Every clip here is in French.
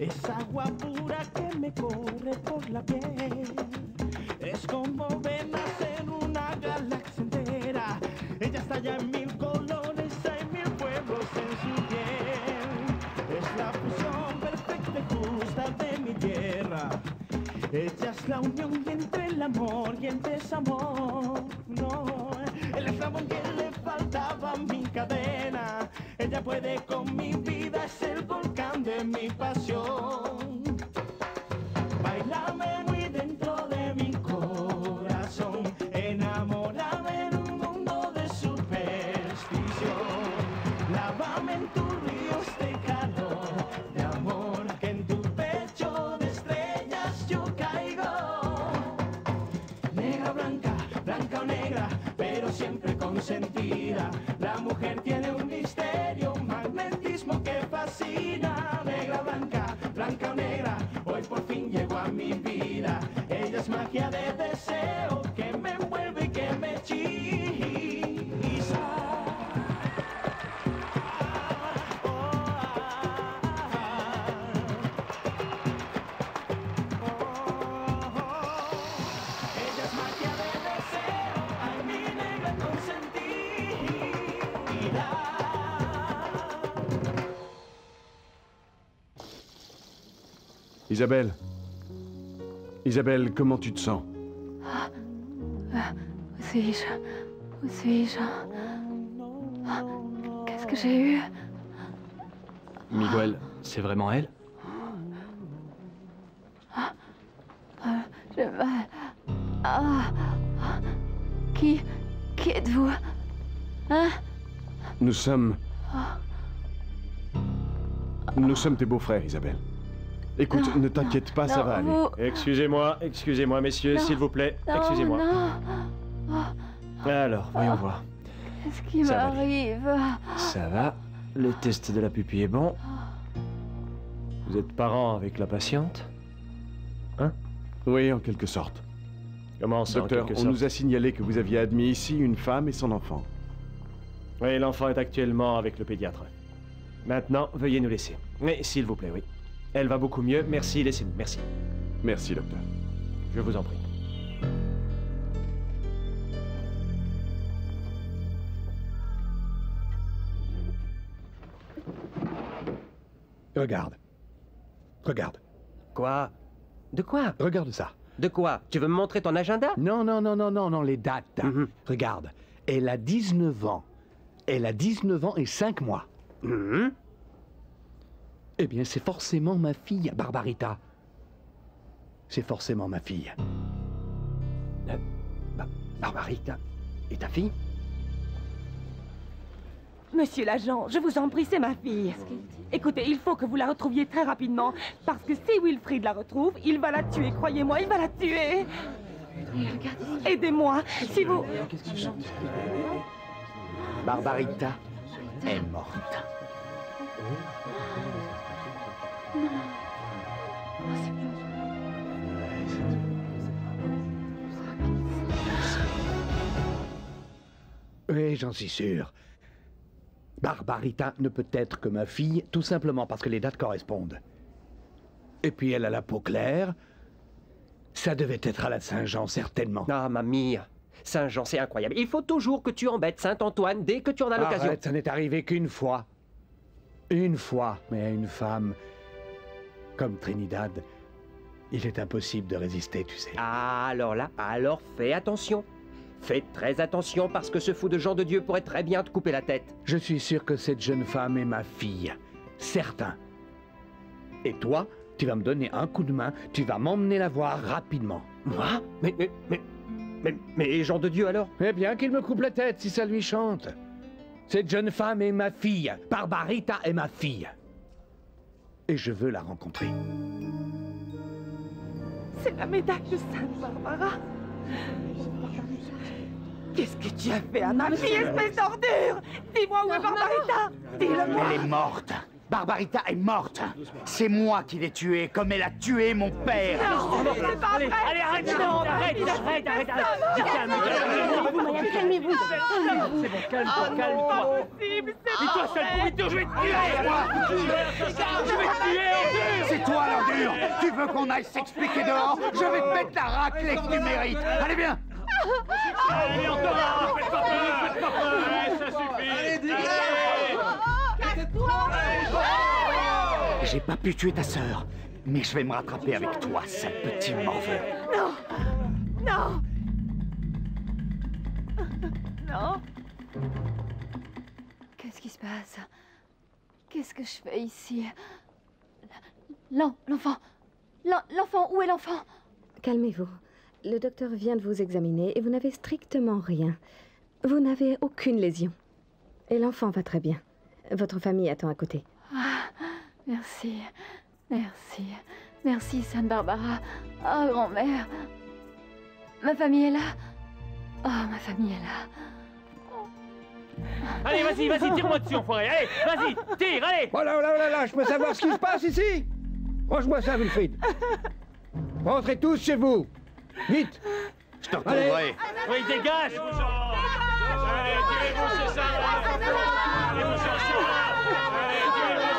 Es agua pura que me corre por la piel. Es como venas en una galaxia entera. Ella está ya en mil colores, hay mil pueblos en su piel. Es la fusión perfecta y justa de mi tierra. Ella es la unión entre el amor y el desamor. No, el eslabón que le faltaba a mi cadena. Ella puede con mi vida, es el volcán de mi pasión. Bailame muy dentro de mi corazón, enamórame en un mundo de superstición. Lávame en tus ríos de calor, de amor, que en tu pecho de estrellas yo caigo. Negra, blanca, blanca o negra, pero siempre consentida. La mujer tiene un misterio, un magnetismo que fascina. Negra, blanca, blanca o negra, hoy por fin llegó a mi vida. Ella es magia de deseo que me envuelve y que me hechiza. Ella es magia de deseo, ay mi negra consentida. Isabelle. Isabelle, comment tu te sens? Où suis-je? Où suis-je? Qu'est-ce que j'ai eu? Miguel, c'est vraiment elle? Je... Qui êtes-vous? Hein? Nous sommes tes beaux-frères, Isabelle. Écoute, Non, ne t'inquiète pas, ça non, va aller. vous- Excusez-moi, messieurs, Non, s'il vous plaît, Non, excusez-moi. non. Alors, voyons voir. Qu'est-ce qui Ça va aller. m'arrive? Ça va, le test de la pupille est bon. Vous êtes parents avec la patiente? Oui, en quelque sorte. Comment ça, en Docteur, quelque on sorte? nous a signalé que vous aviez admis ici une femme et son enfant. Oui, l'enfant est actuellement avec le pédiatre. Maintenant, veuillez nous laisser. Mais s'il vous plaît, oui. Elle va beaucoup mieux, merci, laissez-nous, merci. Merci, docteur. Je vous en prie. Regarde. Regarde. Quoi? De quoi? Regarde ça. De quoi? Tu veux me montrer ton agenda? Non, les dates. Mhm. Regarde. Elle a 19 ans. Elle a 19 ans et 5 mois. Mhm. Eh bien, c'est forcément ma fille, Barbarita. C'est forcément ma fille. Barbarita. Et ta fille? Monsieur l'agent, je vous en prie, c'est ma fille. Écoutez, il faut que vous la retrouviez très rapidement, parce que si Wilfried la retrouve, il va la tuer, croyez-moi, il va la tuer. Aidez-moi, si vous... Barbarita est morte. Oui, j'en suis sûr. Barbarita ne peut être que ma fille, tout simplement parce que les dates correspondent. Et puis elle a la peau claire. Ça devait être à la Saint-Jean, certainement. Ah, mamie. Saint-Jean, c'est incroyable. Il faut toujours que tu embêtes Saint-Antoine dès que tu en as l'occasion. Arrête, ça n'est arrivé qu'une fois. Une fois, mais à une femme comme Trinidad, il est impossible de résister, tu sais. Ah, alors là, alors fais attention. Fais très attention parce que ce fou de Jean de Dieu pourrait très bien te couper la tête. Je suis sûr que cette jeune femme est ma fille. Certain. Et toi, tu vas me donner un coup de main, tu vas m'emmener la voir rapidement. Moi? Mais Jean de Dieu alors? Eh bien, qu'il me coupe la tête si ça lui chante. Cette jeune femme est ma fille. Barbarita est ma fille. Et je veux la rencontrer. C'est la médaille de Sainte Barbara. Qu'est-ce que tu as fait à ma fille, espèce d'ordure? Dis-moi où est Barbarita? Dis-le-moi. Elle est morte. Barbarita est morte. C'est moi qui l'ai tuée, comme elle a tué mon père. Non, c'est pas vrai. Allez, arrête, arrête. Calmez-vous. C'est bon, calme-toi. Impossible, c'est Et toi, pas sale vrai. pourriture, je vais te tuer. Je vais te tuer. C'est toi veux qu'on aille s'expliquer dehors? Je vais te mettre la raclée que tu mérites. Allez, viens. Allez, encore un. Faites pas peur, faites pas peur. Allez, ça suffit. Allez, J'ai pas pu tuer ta sœur, mais je vais me rattraper avec toi, sale petit morveux. Non. Non. Non. Qu'est-ce qui se passe? Qu'est-ce que je fais ici? L'enfant. L'enfant, où est l'enfant? Calmez-vous. Le docteur vient de vous examiner et vous n'avez strictement rien. Vous n'avez aucune lésion. Et l'enfant va très bien. Votre famille attend à côté. Ah, merci. Merci. Merci, Sainte Barbara. Oh, grand-mère. Ma famille est là. Oh, ma famille est là. Allez, vas-y, vas-y, tire-moi dessus, enfoiré. Allez, vas-y, tire, allez. Voilà, je peux savoir ce qui se passe ici? Range-moi ça, Wilfried. Rentrez tous chez vous. Vite. Je te retrouverai. Oui, dégage. Allez, tirez-vous, c'est ça. Allez, vous cherchez. Allez, tirez-vous,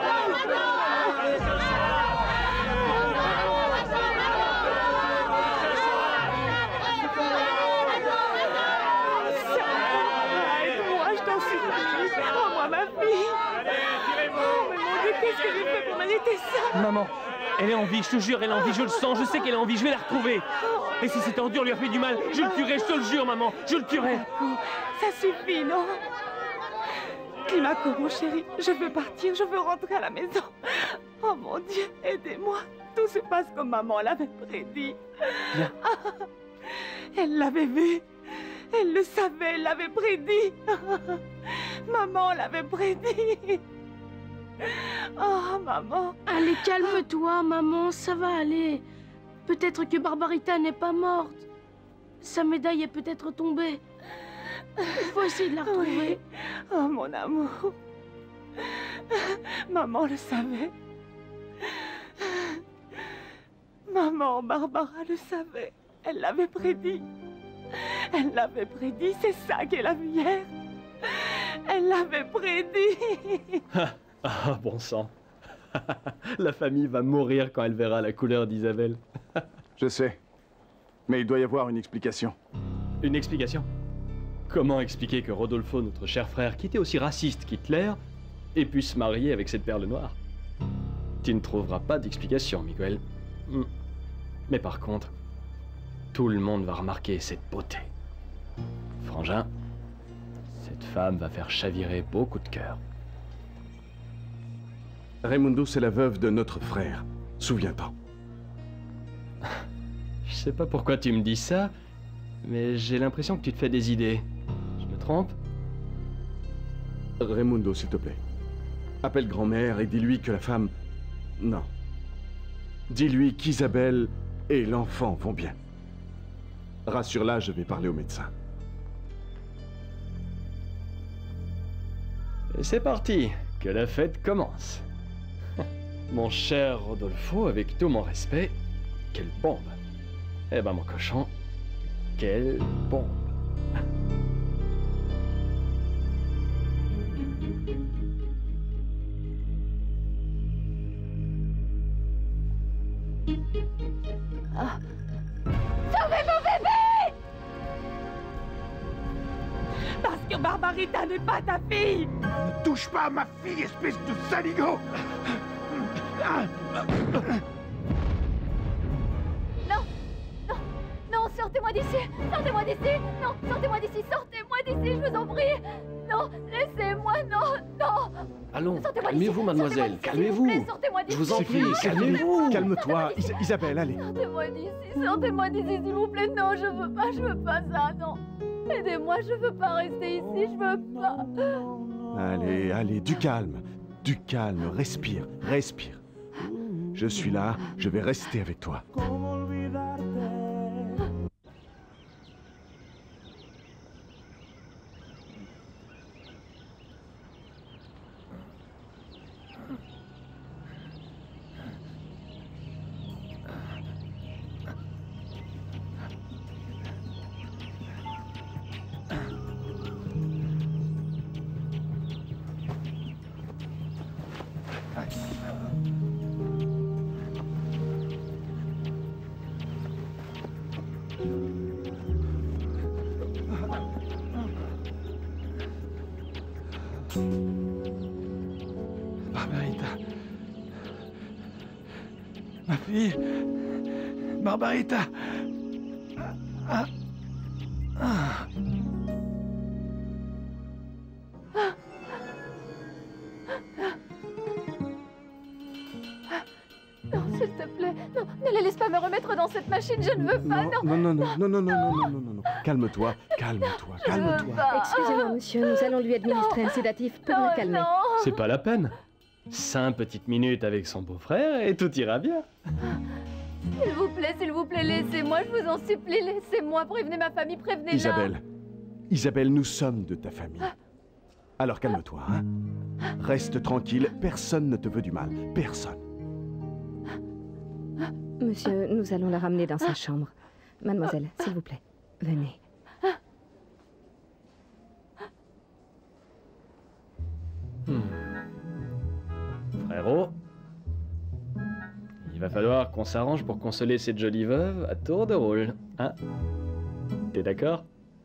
Aide-moi, je t'en supplie. Rends-moi ma fille. Oh, mais mon Dieu, qu'est-ce que j'ai fait pour mériter ça? Maman, elle est en vie, je te jure, elle est en vie, je le sens, je sais qu'elle est en vie, je vais la retrouver. Et si cette ordure lui a fait du mal, je le tuerai, je te le jure, maman, je le tuerai. Ça suffit, non? Climaco, mon chéri, je veux partir, je veux rentrer à la maison. Oh mon Dieu, aidez-moi. Tout se passe comme maman l'avait prédit. Bien. Elle l'avait vu. Elle le savait, elle l'avait prédit. Maman l'avait prédit. Oh, maman. Allez, calme-toi, maman, ça va aller. Peut-être que Barbarita n'est pas morte. Sa médaille est peut-être tombée. Il faut essayer de la retrouver. Oui. Oh, mon amour. Maman le savait. Maman, Barbara le savait. Elle l'avait prédit. Elle l'avait prédit, c'est ça qu'elle a vu hier. Elle l'avait prédit. Ah, bon sang. La famille va mourir quand elle verra la couleur d'Isabelle. Je sais. Mais il doit y avoir une explication. Une explication? Comment expliquer que Rodolfo, notre cher frère, qui était aussi raciste qu'Hitler, ait pu se marier avec cette perle noire? Tu ne trouveras pas d'explication, Miguel. Mais par contre, tout le monde va remarquer cette beauté. Frangin, cette femme va faire chavirer beaucoup de cœurs. Raimundo, c'est la veuve de notre frère. Souviens-t'en. Je sais pas pourquoi tu me dis ça, mais j'ai l'impression que tu te fais des idées. Je me trompe? Raimundo, s'il te plaît. Appelle grand-mère et dis-lui que la femme... Non. Dis-lui qu'Isabelle et l'enfant vont bien. Rassure-la, je vais parler au médecin. Et c'est parti, que la fête commence. Mon cher Rodolfo, avec tout mon respect, quelle bombe! Eh ben mon cochon, quelle bombe! Ah. Sauvez mon bébé! Parce que Barbarita n'est pas ta fille! Ne touche pas à ma fille, espèce de saligo! Non! Non! Non, sortez-moi d'ici! Sortez-moi d'ici! Non! Sortez-moi d'ici! Sortez-moi d'ici, je vous en prie! Non! Laissez-moi! Non! Non! Allons, calmez-vous, mademoiselle, calmez-vous! Je vous en prie, calmez-vous! Calme-toi, Isabelle, allez! Sortez-moi d'ici! Sortez-moi d'ici, s'il vous plaît! Non, je veux pas ça, non! Aidez-moi, je veux pas rester ici, je veux pas! Allez, allez, du calme, respire, respire. Je suis là, je vais rester avec toi. Ma fille. Barbarita. Non, s'il te plaît. Non, ne les laisse pas me remettre dans cette machine, je ne veux pas, non. Non. Calme-toi, calme-toi, calme-toi. Excusez-moi, monsieur, nous allons lui administrer un sédatif pour le calmer. C'est pas la peine. 5 petites minutes avec son beau-frère et tout ira bien. S'il vous plaît, laissez-moi, je vous en supplie, laissez-moi, prévenez ma famille, prévenez-la. Isabelle, nous sommes de ta famille. Alors calme-toi, hein. Reste tranquille, personne ne te veut du mal, personne. Monsieur, nous allons la ramener dans sa chambre. Mademoiselle, s'il vous plaît, venez. Frérot, il va falloir qu'on s'arrange pour consoler cette jolie veuve à tour de rôle, hein? T'es d'accord?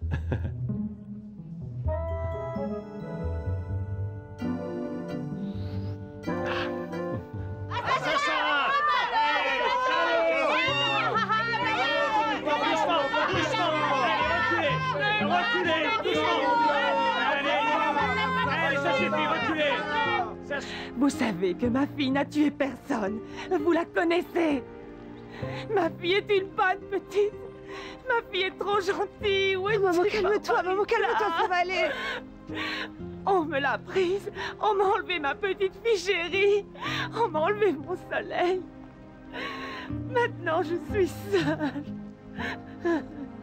Vous savez que ma fille n'a tué personne. Vous la connaissez. Ma fille est une bonne petite. Ma fille est trop gentille. Oui, maman, calme-toi, ça va aller. On me l'a prise. On m'a enlevé ma petite fille chérie. On m'a enlevé mon soleil. Maintenant, je suis seule.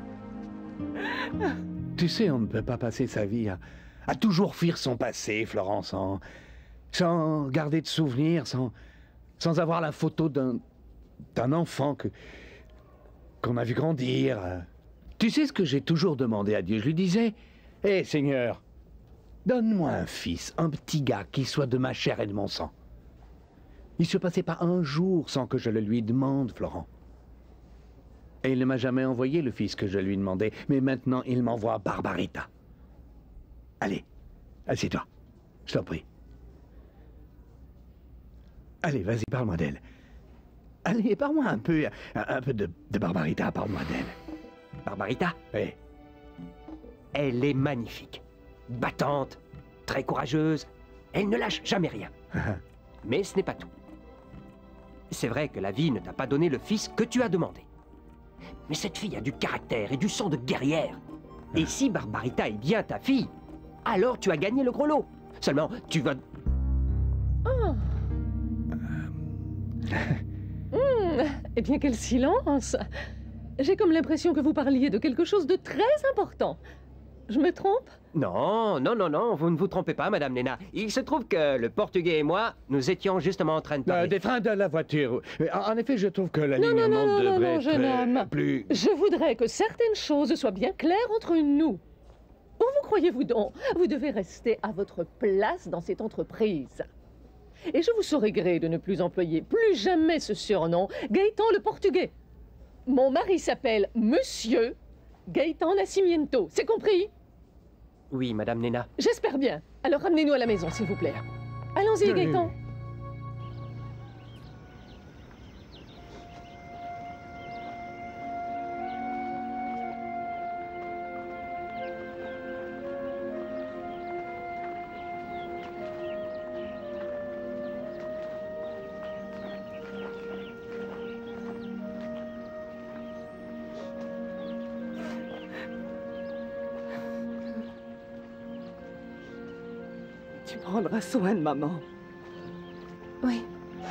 Tu sais, on ne peut pas passer sa vie à toujours fuir son passé, Florence, sans garder de souvenirs, sans avoir la photo d'un enfant qu'on a vu grandir. Tu sais ce que j'ai toujours demandé à Dieu? Je lui disais, hé Seigneur, donne-moi un fils, un petit gars qui soit de ma chair et de mon sang. Il ne se passait pas un jour sans que je le lui demande, Florent. Et il ne m'a jamais envoyé le fils que je lui demandais, mais maintenant il m'envoie Barbarita. Allez, assieds-toi, je t'en prie. Allez, vas-y, parle-moi d'elle. Allez, parle-moi un peu de Barbarita, parle-moi d'elle. Barbarita? Oui. Elle est magnifique, battante, très courageuse. Elle ne lâche jamais rien. Mais ce n'est pas tout. C'est vrai que la vie ne t'a pas donné le fils que tu as demandé. Mais cette fille a du caractère et du sang de guerrière. Et si Barbarita est bien ta fille, alors tu as gagné le gros lot. Seulement, tu vas... Oh. Eh bien, quel silence! J'ai comme l'impression que vous parliez de quelque chose de très important. Je me trompe? Non, vous ne vous trompez pas, Madame Lena. Il se trouve que le Portugais et moi, nous étions justement en train de parler... Des freins de la voiture. En effet, je trouve que l'alignement devrait être jeune homme. plus... Je voudrais que certaines choses soient bien claires entre nous. Où vous croyez-vous donc? Vous devez rester à votre place dans cette entreprise. Et je vous saurai gré de ne plus employer plus jamais ce surnom, Gaëtan le Portugais. Mon mari s'appelle Monsieur Gaëtan Nascimento. C'est compris? Oui, Madame Lena. J'espère bien. Alors ramenez-nous à la maison, s'il vous plaît. Allons-y, Gaëtan. Tu prendras soin de maman. Oui.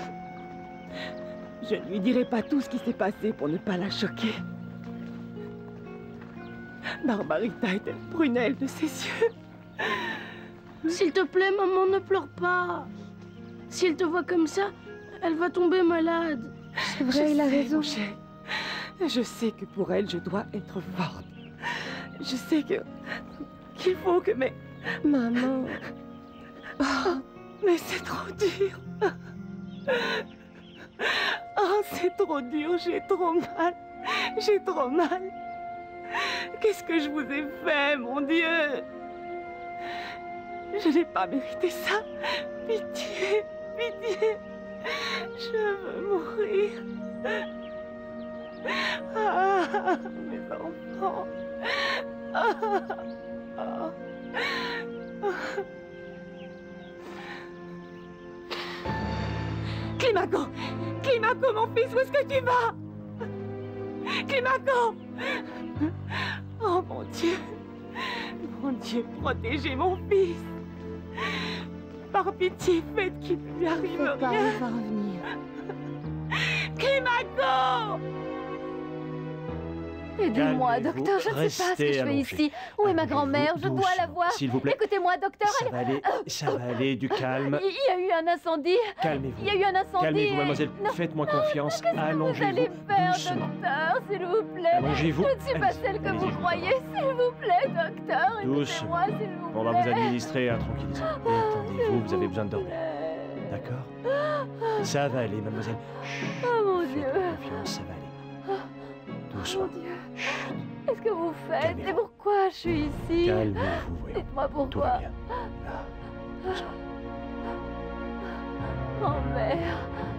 Je ne lui dirai pas tout ce qui s'est passé pour ne pas la choquer. Barbarita est une prunelle de ses yeux. S'il te plaît, maman, ne pleure pas. Si elle te voit comme ça, elle va tomber malade. C'est vrai, il a raison. Je sais que pour elle, je dois être forte. Je sais qu'il faut que mes... Maman... Oh, mais c'est trop dur. Oh, c'est trop dur, j'ai trop mal. J'ai trop mal. Qu'est-ce que je vous ai fait, mon Dieu? Je n'ai pas mérité ça. Pitié, pitié. Je veux mourir. Ah, mes enfants. Ah. Climaco! Climaco, mon fils, où est-ce que tu vas? Climaco! Oh mon Dieu! Mon Dieu, protégez mon fils! Par pitié, faites qu'il ne lui arrive rien! Il va revenir. Climaco! Aidez-moi, Calmez-vous, docteur, je ne sais pas ce que je fais restez ici. Où est ma grand-mère? Je dois la voir. s'il vous plaît. Écoutez-moi, docteur. Ça va aller, du calme. Il y a eu un incendie. Calmez-vous. Il y a eu un incendie. Calmez-vous, mademoiselle. Non. Faites-moi confiance. Qu'est-ce que vous Allongez-vous allez faire, doucement. docteur, s'il vous plaît? Allongez-vous. Je ne suis pas Allez-y, celle que vous allez-y. croyez, s'il vous plaît, docteur. Doucement. Écoutez-moi, s'il vous plaît. On va vous administrer un tranquillisant. Détendez-vous, vous avez besoin de dormir. D'accord? Ça va aller, mademoiselle. Chut, Oh mon Dieu. faites confiance, ça va aller. Mon Doucement. Dieu. Qu'est-ce que vous faites? Et pourquoi je suis ici? Calmez-vous, voyons. Dites-moi Tout pourquoi. va bien. Là, doucement. Grand-mère.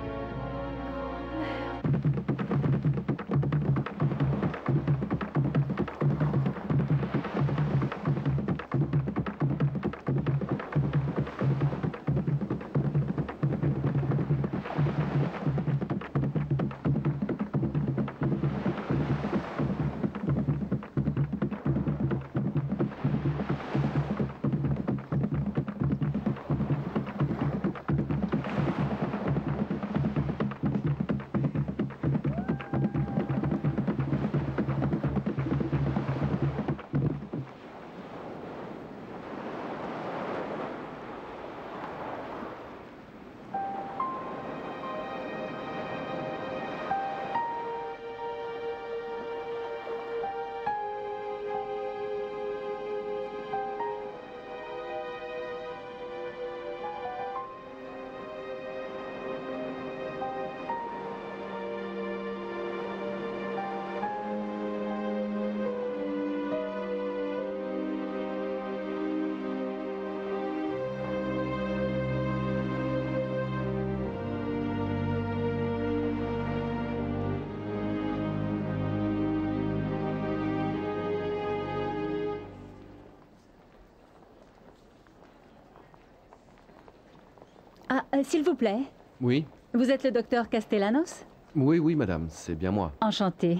Ah, s'il vous plaît, Oui, vous êtes le docteur Castellanos? oui, madame, c'est bien moi. Enchanté.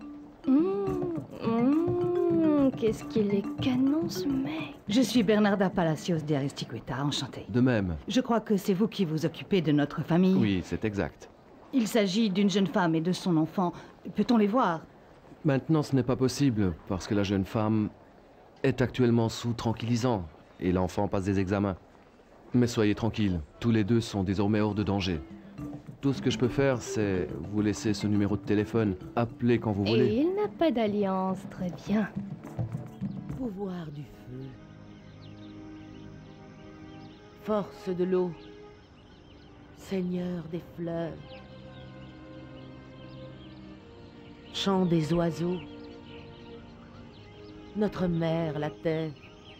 Qu'est-ce qu'il est canon, ce mec. Je suis Bernarda Palacios de Aristiqueta, enchantée. De même. Je crois que c'est vous qui vous occupez de notre famille. Oui, c'est exact. Il s'agit d'une jeune femme et de son enfant. Peut-on les voir? Maintenant, ce n'est pas possible, parce que la jeune femme est actuellement sous tranquillisant, et l'enfant passe des examens. Mais soyez tranquille, tous les deux sont désormais hors de danger. Tout ce que je peux faire, c'est vous laisser ce numéro de téléphone. Appelez quand vous Et voulez. il n'a pas d'alliance, très bien. Pouvoir du feu. Force de l'eau. Seigneur des fleurs. Chant des oiseaux. Notre mère, la terre.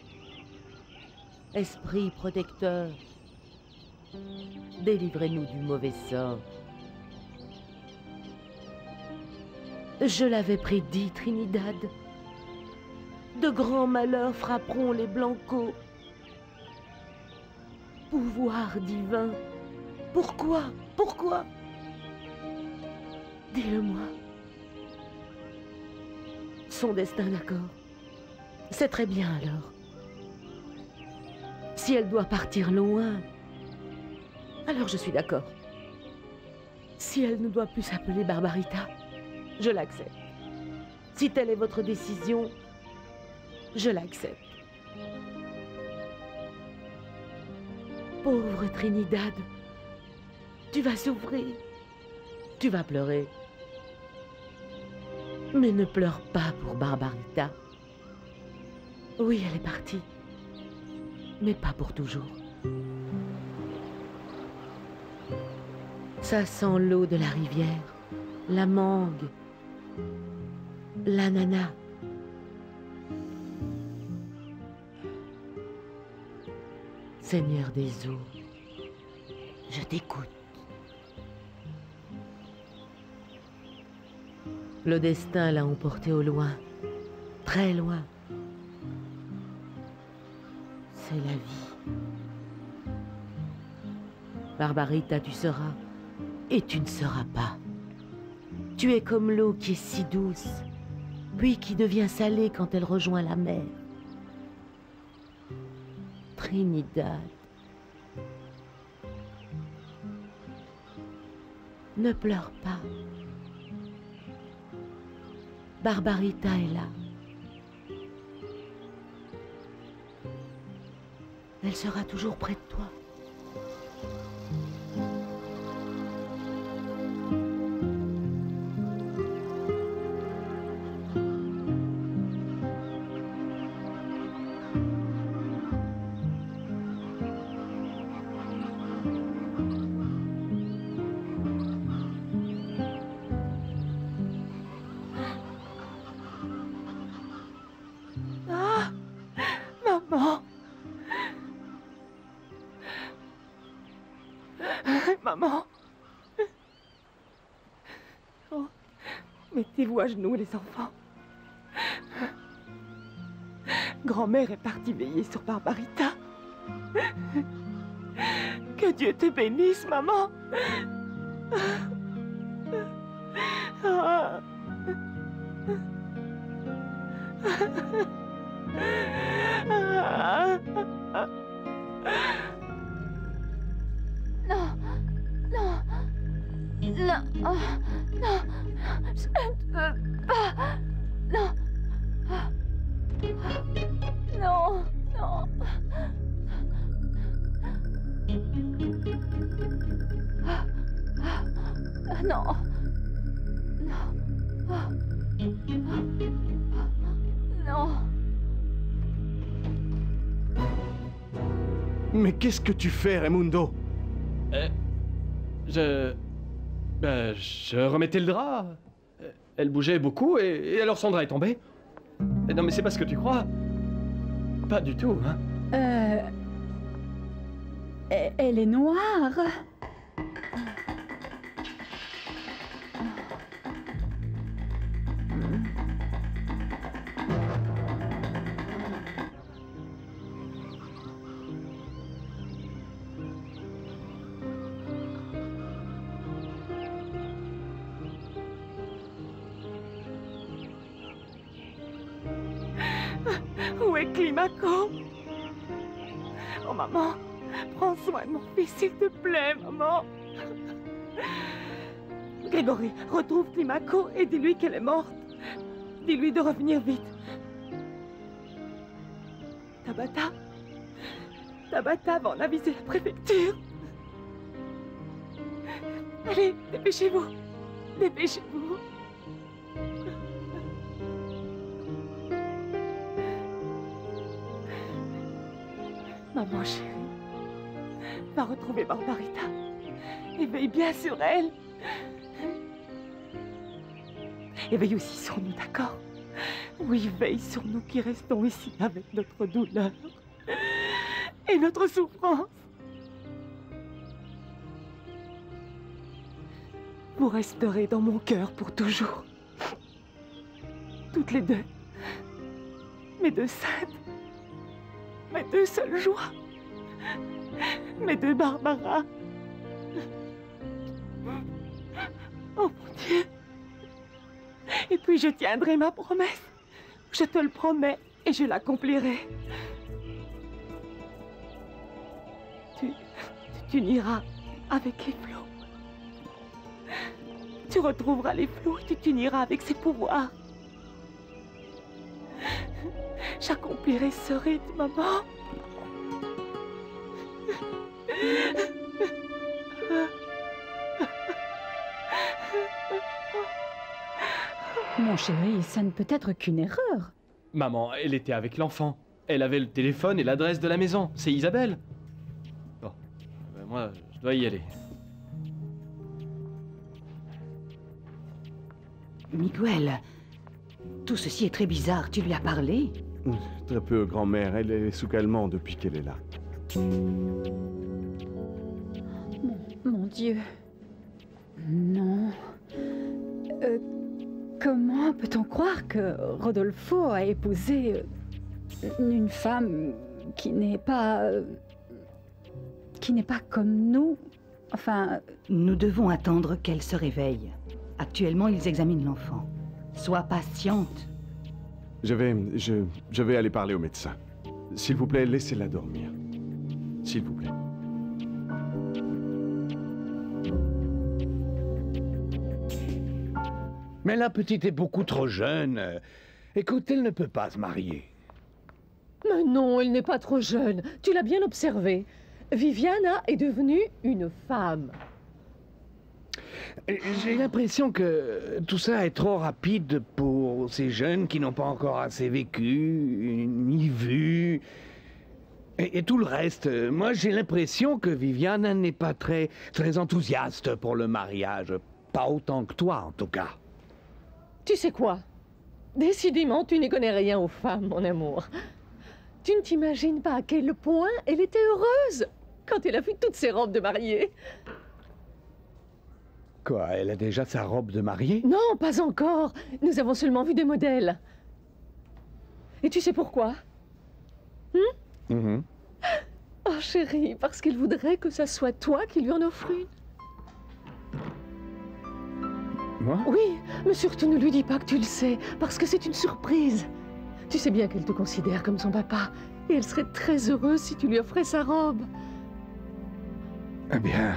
Esprit protecteur. Délivrez-nous du mauvais sort. Je l'avais prédit, Trinidad. De grands malheurs frapperont les Blancos. Pouvoir divin. Pourquoi? Pourquoi? Dis-le-moi. Son destin, d'accord. C'est très bien alors. Si elle doit partir loin, alors je suis d'accord. Si elle ne doit plus s'appeler Barbarita, je l'accepte. Si telle est votre décision, je l'accepte. Pauvre Trinidad, tu vas souffrir, tu vas pleurer. Mais ne pleure pas pour Barbarita. Oui, elle est partie, mais pas pour toujours. Ça sent l'eau de la rivière, la mangue, l'ananas. Seigneur des eaux, je t'écoute. Le destin l'a emporté au loin, très loin. C'est la vie. Barbarita, tu seras, et tu ne seras pas. Tu es comme l'eau qui est si douce, puis qui devient salée quand elle rejoint la mer. Trinidad. Ne pleure pas. Barbarita est là. Elle sera toujours près de toi. Maman. Oh, mettez-vous à genoux, les enfants. Grand-mère est partie veiller sur Barbarita. Que Dieu te bénisse, maman. Non, non, non, oh, non, je ne peux pas. Non, non, non. Non, non. Mais qu'est-ce que tu fais, Raimundo? Je remettais le drap. Elle bougeait beaucoup et alors son drap est tombé. Non mais c'est pas ce que tu crois. Pas du tout, hein. Elle est noire. Où est Climaco? Oh, maman, prends soin de mon fils, s'il te plaît, maman. Grégory, retrouve Climaco et dis-lui qu'elle est morte. Dis-lui de revenir vite. Tabata va en aviser la préfecture. Allez, dépêchez-vous. Dépêchez-vous. Maman chérie, va retrouver Barbarita et veille bien sur elle. Et veille aussi sur nous, d'accord? Oui, veille sur nous qui restons ici avec notre douleur et notre souffrance. Vous resterez dans mon cœur pour toujours. Toutes les deux. Mes deux saintes. Mes deux seules joies. Mes deux Barbara. Oh mon Dieu. Et puis je tiendrai ma promesse. Je te le promets et je l'accomplirai. Tu n'iras avec les flots. Tu retrouveras les flots et tu t'uniras avec ses pouvoirs. J'accomplirai ce rite, maman. Mon chéri, ça ne peut être qu'une erreur. Maman, elle était avec l'enfant. Elle avait le téléphone et l'adresse de la maison. C'est Isabelle. Bon, moi, je dois y aller. Miguel, tout ceci est très bizarre. Tu lui as parlé? Très peu, grand-mère. Elle est sous calmant depuis qu'elle est là. Mon Dieu. Non. Comment peut-on croire que Rodolfo a épousé une femme qui n'est pas comme nous? Enfin... Nous devons attendre qu'elle se réveille. Actuellement, ils examinent l'enfant. Sois patiente. Je vais aller parler au médecin. S'il vous plaît, laissez-la dormir. S'il vous plaît. Mais la petite est beaucoup trop jeune. Écoute, elle ne peut pas se marier. Mais non, elle n'est pas trop jeune. Tu l'as bien observé. Viviana est devenue une femme. J'ai l'impression que tout ça est trop rapide pour ces jeunes qui n'ont pas encore assez vécu, ni vu, et tout le reste. Moi, j'ai l'impression que Viviana n'est pas très enthousiaste pour le mariage. Pas autant que toi, en tout cas. Tu sais quoi? Décidément, tu n'y connais rien aux femmes, mon amour. Tu ne t'imagines pas à quel point elle était heureuse quand elle a vu toutes ses robes de mariée. Quoi, elle a déjà sa robe de mariée? Non, pas encore. Nous avons seulement vu des modèles. Et tu sais pourquoi? Oh chérie, parce qu'elle voudrait que ça soit toi qui lui en offre une. Moi? Oui, mais surtout ne lui dis pas que tu le sais, parce que c'est une surprise. Tu sais bien qu'elle te considère comme son papa, et elle serait très heureuse si tu lui offrais sa robe. Eh bien...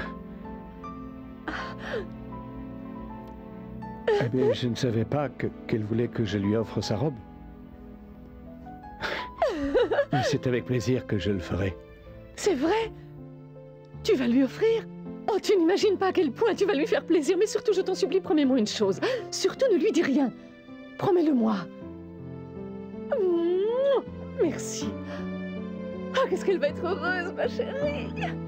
Eh bien, je ne savais pas qu'elle voulait que je lui offre sa robe. Mais c'est avec plaisir que je le ferai. C'est vrai? Tu vas lui offrir? Oh, tu n'imagines pas à quel point tu vas lui faire plaisir, mais surtout, je t'en supplie, promets-moi une chose. Surtout, ne lui dis rien. Promets-le-moi. Merci. Ah, qu'est-ce qu'elle va être heureuse, ma chérie.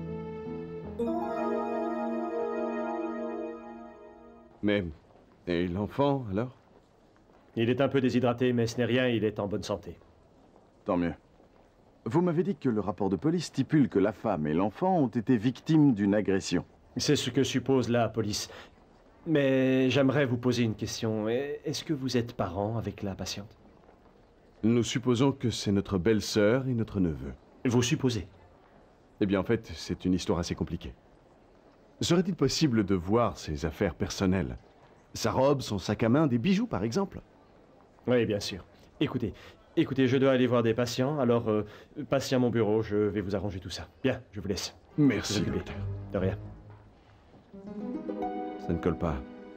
Mais... et l'enfant, alors? Il est un peu déshydraté, mais ce n'est rien, il est en bonne santé. Tant mieux. Vous m'avez dit que le rapport de police stipule que la femme et l'enfant ont été victimes d'une agression. C'est ce que suppose la police. Mais j'aimerais vous poser une question. Est-ce que vous êtes parents avec la patiente? Nous supposons que c'est notre belle-sœur et notre neveu. Vous supposez? Eh bien, en fait, c'est une histoire assez compliquée. Serait-il possible de voir ses affaires personnelles? Sa robe, son sac à main, des bijoux, par exemple? Oui, bien sûr. Écoutez, je dois aller voir des patients, alors passez à mon bureau, je vais vous arranger tout ça. Bien, je vous laisse. Merci, docteur. De rien. Ça ne colle pas.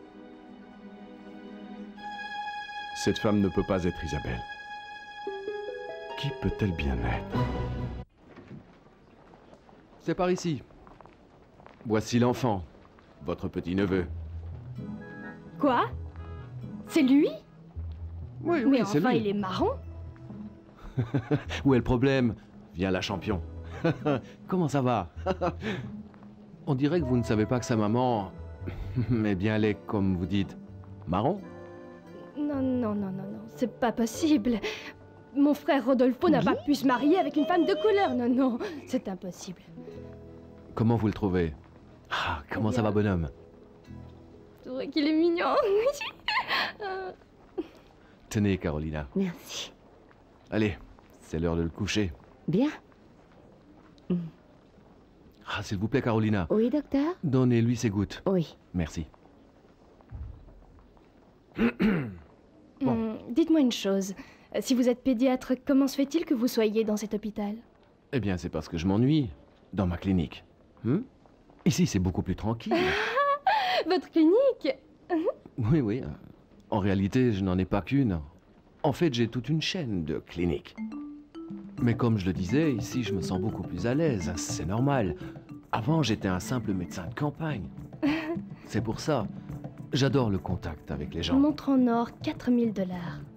Cette femme ne peut pas être Isabelle. Qui peut-elle bien être? C'est par ici. Voici l'enfant, votre petit-neveu. Quoi? C'est lui? Oui, mais c'est enfin, lui. il est marrant. Où est le problème? Viens la champion. Comment ça va? On dirait que vous ne savez pas que sa maman est bien laid, comme vous dites. Marron? Non, c'est pas possible. Mon frère Rodolfo n'a pas pu se marier avec une femme de couleur. Non, c'est impossible. Comment vous le trouvez? Ah, comment ça va, bonhomme? C'est vrai qu'il est mignon. Tenez, Carolina. Merci. Allez, c'est l'heure de le coucher. Bien. Ah, s'il vous plaît, Carolina. Oui, docteur? Donnez-lui ses gouttes. Oui. Merci. Dites-moi une chose. Si vous êtes pédiatre, comment se fait-il que vous soyez dans cet hôpital? Eh bien, c'est parce que je m'ennuie dans ma clinique. Ici, c'est beaucoup plus tranquille. Votre clinique? Oui. En réalité, je n'en ai pas qu'une. En fait, j'ai toute une chaîne de cliniques. Mais comme je le disais, ici, je me sens beaucoup plus à l'aise. C'est normal. Avant, j'étais un simple médecin de campagne. C'est pour ça. J'adore le contact avec les gens. Montre en or, 4000 $.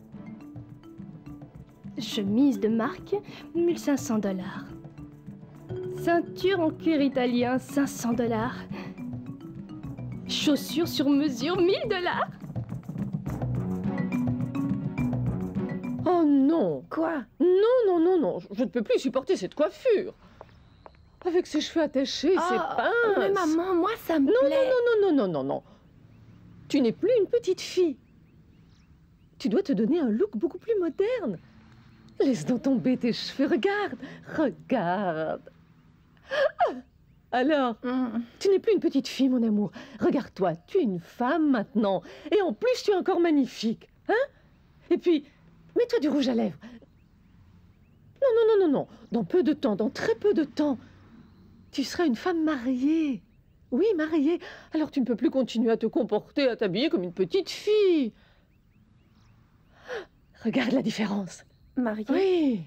Chemise de marque, 1500 $. Ceinture en cuir italien, 500 $. Chaussures sur mesure, 1000 $. Oh non! Quoi? Non, je ne peux plus supporter cette coiffure. Avec ses cheveux attachés, ses pinces. Mais maman, moi ça me plaît. Non. Tu n'es plus une petite fille. Tu dois te donner un look beaucoup plus moderne. Laisse donc tomber tes cheveux, regarde, regarde. Ah, alors, tu n'es plus une petite fille, mon amour. Regarde-toi, tu es une femme maintenant. Et en plus, tu es encore magnifique. Hein? Et puis, mets-toi du rouge à lèvres. Non, non, non, non, non. Dans peu de temps, dans très peu de temps, tu seras une femme mariée. Oui, mariée. Alors tu ne peux plus continuer à te comporter, à t'habiller comme une petite fille. Regarde la différence. Mariée? Oui.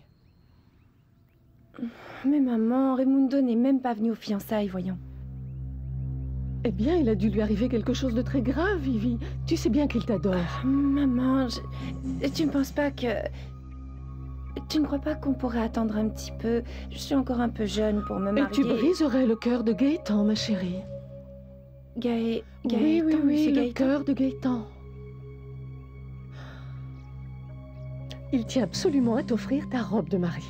Mais maman, Raimundo n'est même pas venu aux fiançailles, voyons. Eh bien, il a dû lui arriver quelque chose de très grave, Vivi. Tu sais bien qu'il t'adore. Maman, tu ne penses pas que... Tu ne crois pas qu'on pourrait attendre un petit peu? Je suis encore un peu jeune pour me marier. Et tu briserais le cœur de Gaëtan, ma chérie. Gaëtan, oui, oui, oui, monsieur le Gaëtan. cœur de Gaëtan. Il tient absolument à t'offrir ta robe de mariée.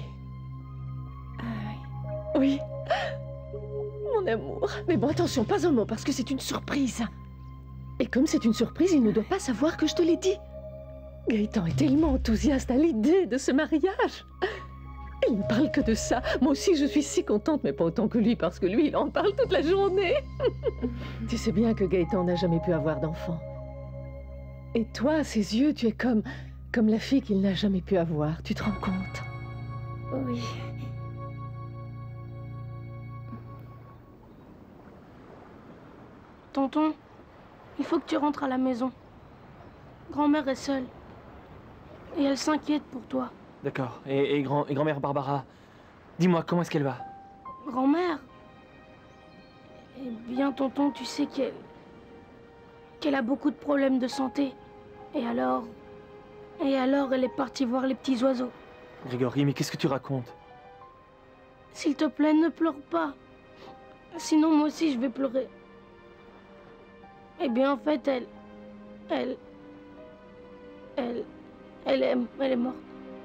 Ah oui. Oui. Mon amour. Mais bon, attention, pas un mot, parce que c'est une surprise. Et comme c'est une surprise, il ne doit pas savoir que je te l'ai dit. Gaëtan est tellement enthousiaste à l'idée de ce mariage. Il ne parle que de ça. Moi aussi, je suis si contente, mais pas autant que lui, parce que lui, il en parle toute la journée. Tu sais bien que Gaëtan n'a jamais pu avoir d'enfant. Et toi, à ses yeux, tu es comme la fille qu'il n'a jamais pu avoir. Tu te rends compte? Oui. Tonton, il faut que tu rentres à la maison. Grand-mère est seule. Et elle s'inquiète pour toi. D'accord. Et grand-mère Barbara, dis-moi, comment est-ce qu'elle va? Grand-mère? Eh bien, tonton, tu sais qu'elle a beaucoup de problèmes de santé. Et alors, elle est partie voir les petits oiseaux. Grégory, mais qu'est-ce que tu racontes? S'il te plaît, ne pleure pas. Sinon, moi aussi, je vais pleurer. Eh bien, en fait, elle est morte.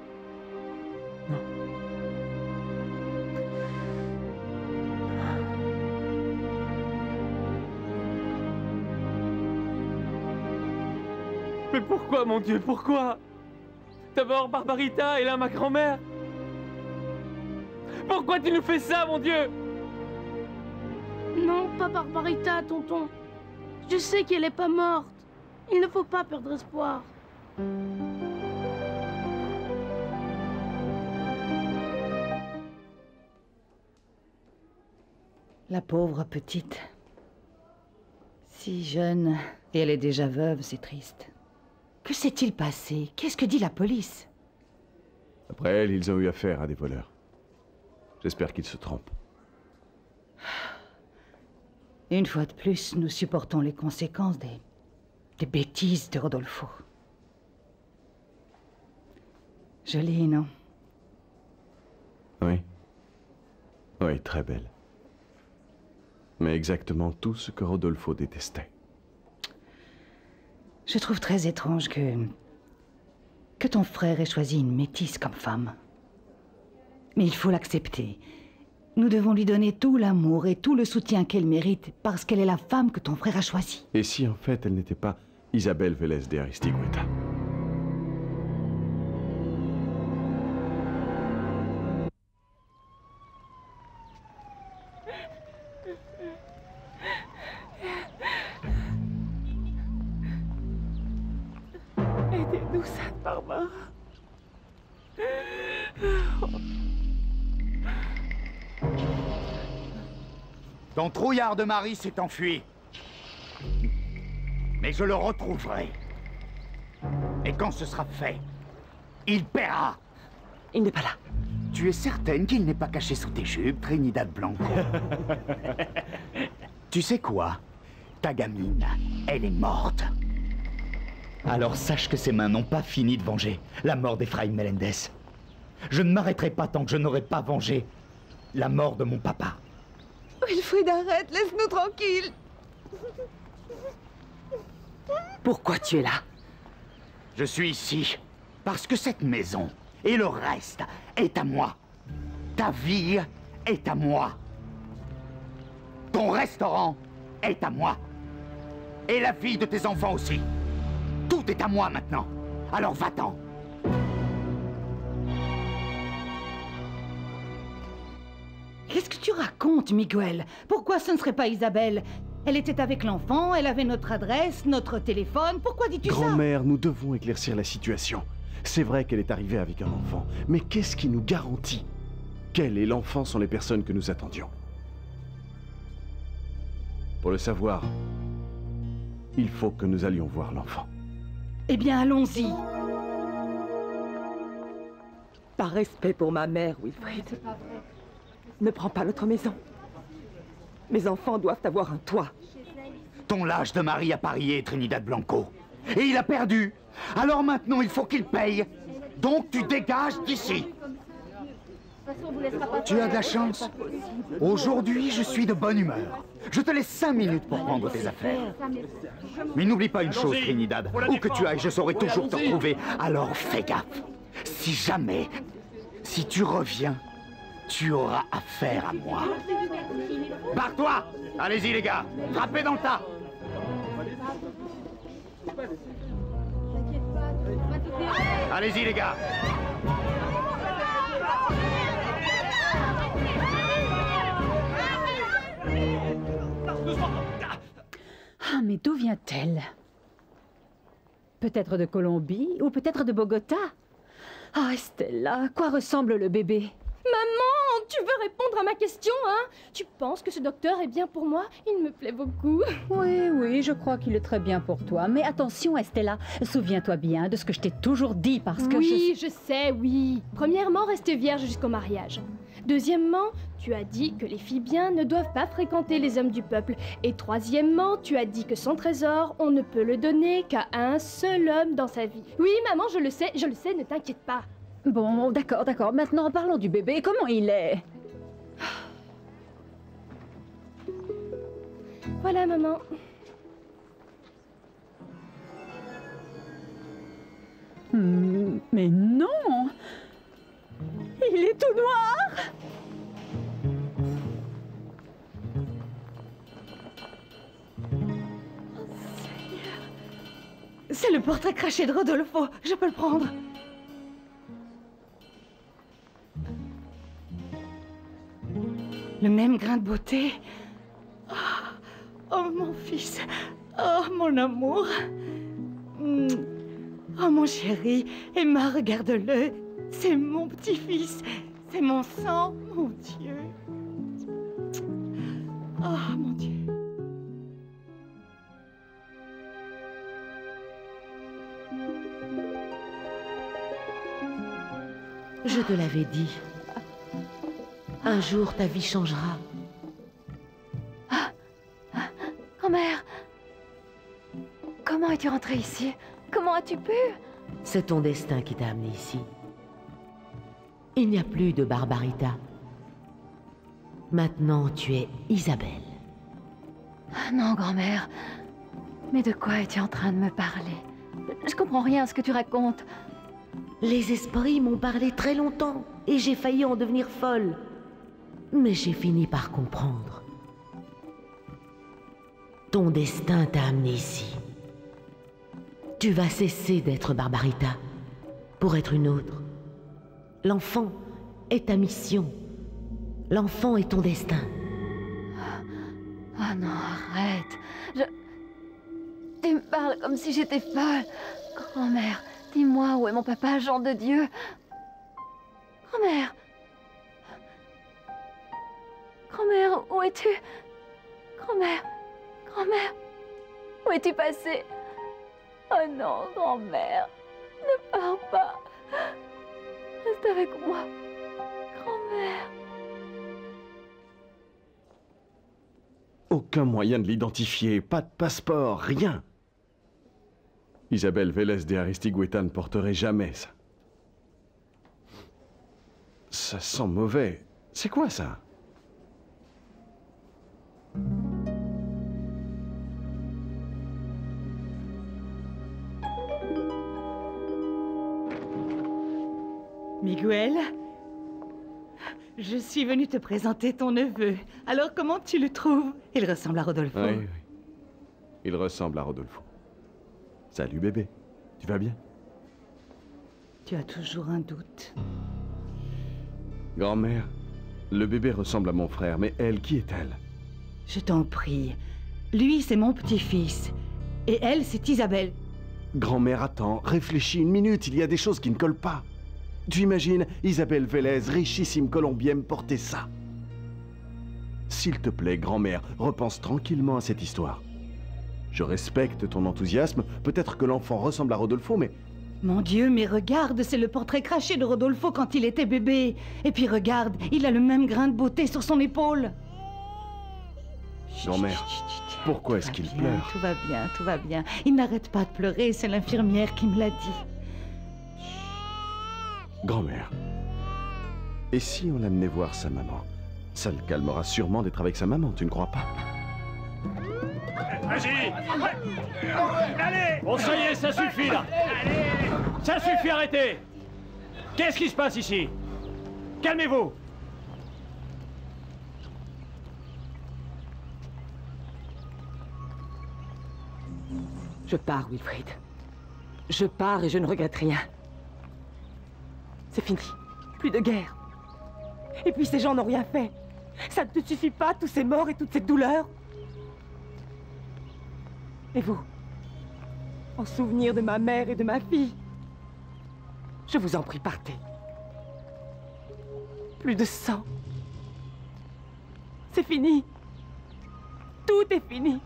Mais pourquoi, mon Dieu, pourquoi? D'abord Barbarita et là ma grand-mère. Pourquoi tu nous fais ça, mon Dieu? Non, pas Barbarita, tonton. Je sais qu'elle est pas morte. Il ne faut pas perdre espoir. La pauvre petite. Si jeune, et elle est déjà veuve, c'est triste. Que s'est-il passé? Qu'est-ce que dit la police? Après elle, ils ont eu affaire à des voleurs. J'espère qu'ils se trompent. Une fois de plus, nous supportons les conséquences des bêtises de Rodolfo. Jolie, non? Oui. Oui, très belle. Mais exactement tout ce que Rodolfo détestait. Je trouve très étrange que ton frère ait choisi une métisse comme femme. Mais il faut l'accepter. Nous devons lui donner tout l'amour et tout le soutien qu'elle mérite parce qu'elle est la femme que ton frère a choisie. Et si en fait elle n'était pas Isabelle Vélez de Aristigüeta? Aidez-nous, Sainte Barbara. Ton trouillard de mari s'est enfui. Mais je le retrouverai. Et quand ce sera fait, il paiera. Il n'est pas là. Tu es certaine qu'il n'est pas caché sous tes jupes, Trinidad Blanco? Tu sais quoi? Ta gamine, elle est morte. Alors sache que ses mains n'ont pas fini de venger la mort d'Efraïm Melendez. Je ne m'arrêterai pas tant que je n'aurai pas vengé la mort de mon papa. Wilfrid, arrête, laisse-nous tranquilles. Pourquoi tu es là? Je suis ici parce que cette maison et le reste est à moi. Ta vie est à moi. Ton restaurant est à moi. Et la vie de tes enfants aussi. Tout est à moi maintenant. Alors va-t'en. Qu'est-ce que tu racontes, Miguel? Pourquoi ce ne serait pas Isabelle? Elle était avec l'enfant, elle avait notre adresse, notre téléphone. Pourquoi dis-tu ça? Grand-mère, nous devons éclaircir la situation. C'est vrai qu'elle est arrivée avec un enfant, mais qu'est-ce qui nous garantit qu'elle et l'enfant sont les personnes que nous attendions? Pour le savoir, il faut que nous allions voir l'enfant. Eh bien, allons-y. Par respect pour ma mère, Wilfrid, ne prends pas notre maison. Mes enfants doivent avoir un toit. Ton lâche de mari a parié, Trinidad Blanco. Et il a perdu. Alors maintenant, il faut qu'il paye. Donc tu dégages d'ici. Tu as de la chance. Aujourd'hui, je suis de bonne humeur. Je te laisse 5 minutes pour prendre tes affaires. Mais n'oublie pas une chose, Trinidad. Où que tu ailles, je saurai toujours te retrouver. Alors fais gaffe. Si jamais, si tu reviens, tu auras affaire à moi. Barre-toi! Allez-y, les gars. Frappez dans le tas. Allez-y, les gars. Ah, mais d'où vient-elle? Peut-être de Colombie ou peut-être de Bogota? Ah, Estella, à quoi ressemble le bébé? Maman, tu veux répondre à ma question, hein? Tu penses que ce docteur est bien pour moi? Il me plaît beaucoup. Oui, oui, je crois qu'il est très bien pour toi. Mais attention, Estella, souviens-toi bien de ce que je t'ai toujours dit parce que oui, je sais, oui. Premièrement, reste vierge jusqu'au mariage. Deuxièmement, tu as dit que les filles bien ne doivent pas fréquenter les hommes du peuple. Et troisièmement, tu as dit que son trésor, on ne peut le donner qu'à un seul homme dans sa vie. Oui, maman, je le sais, ne t'inquiète pas. Bon, d'accord, d'accord. Maintenant, parlons du bébé. Comment il est? Voilà, maman. Mais non! Il est tout noir! C'est le portrait craché de Rodolfo. Je peux le prendre. Le même grain de beauté. Oh, mon fils. Oh, mon amour. Oh, mon chéri. Emma, regarde-le. C'est mon petit-fils. C'est mon sang, mon Dieu. Oh, mon Dieu. Je te l'avais dit. Un jour, ta vie changera. Grand-mère, comment es-tu rentrée ici? Comment as-tu pu? C'est ton destin qui t'a amené ici. Il n'y a plus de Barbarita. Maintenant, tu es Isabelle. Non, grand-mère. Mais de quoi es-tu en train de me parler? Je comprends rien à ce que tu racontes. Les esprits m'ont parlé très longtemps et j'ai failli en devenir folle. Mais j'ai fini par comprendre. Ton destin t'a amené ici. Tu vas cesser d'être Barbarita pour être une autre. L'enfant est ta mission. L'enfant est ton destin. Oh non, arrête. Tu me parles comme si j'étais folle. Grand-mère, dis-moi où est mon papa, Jean de Dieu? Grand-mère. Grand-mère, où es-tu? Grand-mère. Grand-mère. Où es-tu passée? Oh non, grand-mère. Ne pars pas. Reste avec moi. Grand-mère. Aucun moyen de l'identifier, pas de passeport, rien. Isabelle Vélez de Aristigueta ne porterait jamais ça. Ça sent mauvais. C'est quoi ça? Miguel, je suis venue te présenter ton neveu. Alors, comment tu le trouves? Il ressemble à Rodolfo. Oui, oui. Il ressemble à Rodolfo. Salut bébé, tu vas bien? Tu as toujours un doute. Grand-mère, le bébé ressemble à mon frère, mais elle, qui est-elle? Je t'en prie. Lui, c'est mon petit-fils. Et elle, c'est Isabelle. Grand-mère, attends, réfléchis une minute, il y a des choses qui ne collent pas. Tu imagines Isabelle Vélez, richissime colombienne, porter ça? S'il te plaît, grand-mère, repense tranquillement à cette histoire. Je respecte ton enthousiasme, peut-être que l'enfant ressemble à Rodolfo, mais... Mon Dieu, mais regarde, c'est le portrait craché de Rodolfo quand il était bébé. Et puis regarde, il a le même grain de beauté sur son épaule. Grand-mère, pourquoi est-ce qu'il pleure? Tout va bien, tout va bien. Il n'arrête pas de pleurer, c'est l'infirmière qui me l'a dit. Grand-mère, et si on l'amenait voir sa maman? Ça le calmera sûrement d'être avec sa maman, tu ne crois pas? Vas-y! Allez! Bon, ça y est, ça suffit, là! Ça suffit, arrêtez! Qu'est-ce qui se passe ici? Calmez-vous! Je pars, Wilfrid. Je pars et je ne regrette rien. C'est fini. Plus de guerre. Et puis ces gens n'ont rien fait. Ça ne te suffit pas, tous ces morts et toute cette douleur? Et vous? En souvenir de ma mère et de ma fille, je vous en prie, partez. Plus de sang. C'est fini. Tout est fini.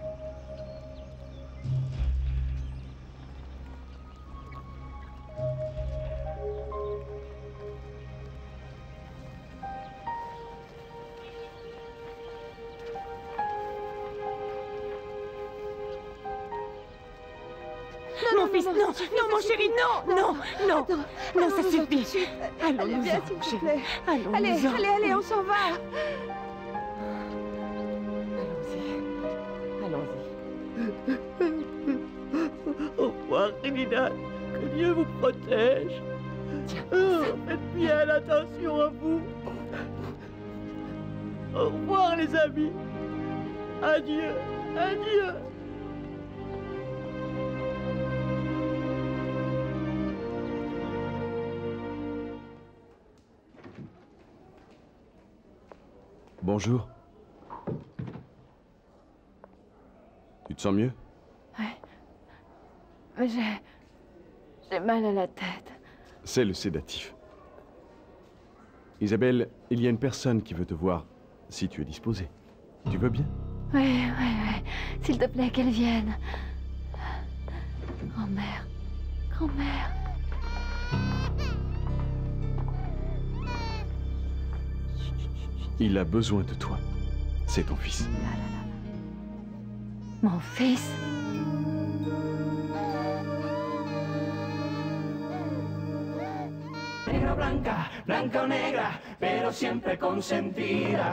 Mon fils, non, non, mon chéri, non, non, non, non, ça suffit. Allons-nous-en, chéri. Allons-nous-en. Allez, on s'en va. Allons-y. Au revoir, Trinidad. Que Dieu vous protège. Faites bien attention à vous. Au revoir, les amis. Adieu, adieu. Bonjour. Tu te sens mieux? Ouais. Mais j'ai mal à la tête. C'est le sédatif. Isabelle, il y a une personne qui veut te voir, si tu es disposée. Tu veux bien? Oui. S'il te plaît, qu'elle vienne. Grand-mère. Grand-mère. Il a besoin de toi. C'est ton fils. Mon fils? Negra blanca, blanca o negra, pero siempre consentida.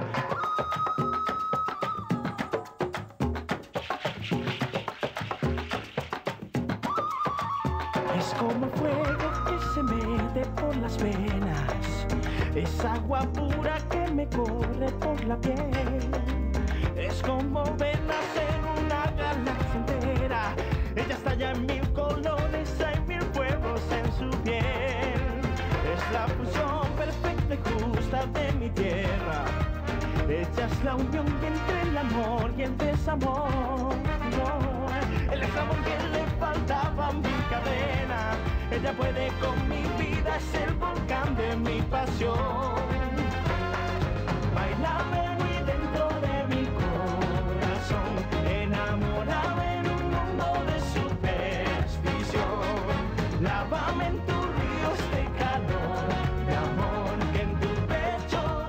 Es como fuego que se mete por las venas, es agua pura que me corre por la piel. Es como venas en una galaxia entera, ella estalla en mil colores, hay mil fuegos en su piel. Es la fusión perfecta y justa de mi tierra, ella es la unión entre el amor y el desamor. El eslabón que le faltaba a mi cadena, ella puede con mi vida, es el volcán de mi pasión.